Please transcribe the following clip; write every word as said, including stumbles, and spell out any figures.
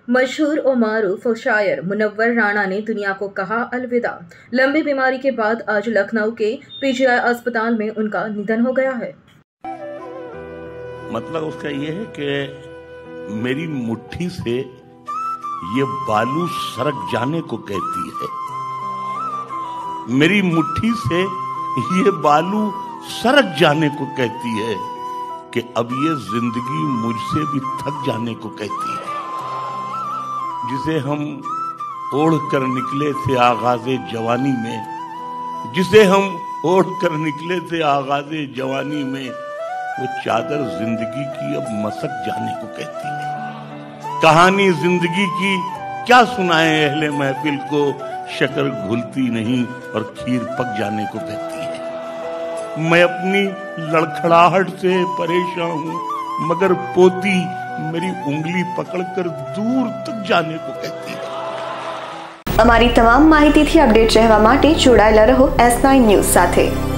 मशहूर और मारूफ शायर मुनव्वर राणा ने दुनिया को कहा अलविदा। लंबी बीमारी के बाद आज लखनऊ के पीजीआई अस्पताल में उनका निधन हो गया है। मतलब उसका ये है कि मेरी मुट्ठी से ये बालू सरक जाने को कहती है, मेरी मुट्ठी से ये बालू सरक जाने को कहती है कि अब ये जिंदगी मुझसे भी थक जाने को कहती है। जिसे हम ओढ़ कर निकले थे आगाज़े जवानी में, जिसे हम ओढ़ कर निकले थे आगाज़े जवानी में, वो चादर जिंदगी की अब मसक जाने को कहती है। कहानी जिंदगी की क्या सुनाए अहले महफिल को, शक्कर घुलती नहीं और खीर पक जाने को कहती है। मैं अपनी लड़खड़ाहट से परेशान हूँ, मगर पोती मेरी उंगली पकड़कर दूर तक जाने को कहती है। અમારી તમામ માહિતીથી અપડેટ રહેવા માટે જોડાયેલા રહો એસ નાઇન ન્યૂઝ સાથે।